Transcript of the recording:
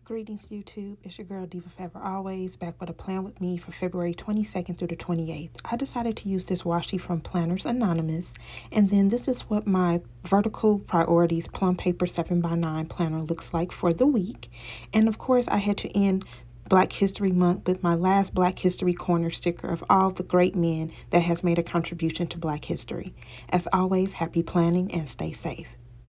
Greetings YouTube, it's your girl Diva4evalways back with a plan with me for February 22nd through the 28th. I decided to use this washi from Planners Anonymous, and then this is what my vertical priorities Plum paper 7x9 planner looks like for the week. And of course I had to end Black History Month with my last Black History corner sticker of all the great men that has made a contribution to Black history. As always, happy planning and stay safe.